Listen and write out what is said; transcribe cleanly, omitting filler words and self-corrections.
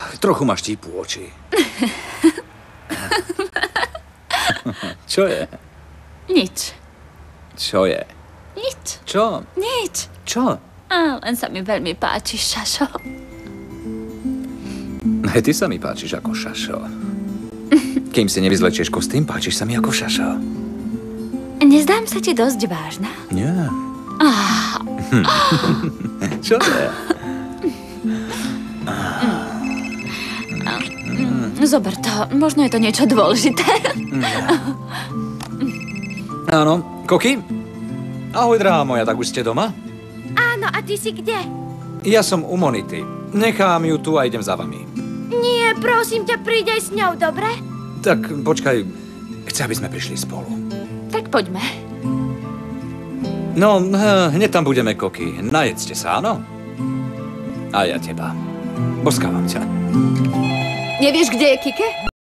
Trochu ma štípu oči. Čo je? Nič. Čo je? Nič. Čo? Nič. Čo? Len sa mi veľmi páči, Šašo. Aj ty sa mi páčiš ako Šašo. Kým si nevyzlečieš kostým, páčiš sa mi ako Šašo. Nezdám sa ti dosť vážna? Nie. Čo je? Zober to, možno je to niečo dôležité. Áno, Koky? Ahoj, drahá moja, tak už ste doma? Áno, a ty si kde? Ja som u Monity. Nechám ju tu a idem za vami. Nie, prosím ťa, príď aj s ňou, dobre? Tak, počkaj. Chce, aby sme prišli spolu. Tak poďme. No, hneď tam budeme, Koky. Najedzte sa, áno? A ja teba. Boskávam ťa. Nevieš, kde je Kike?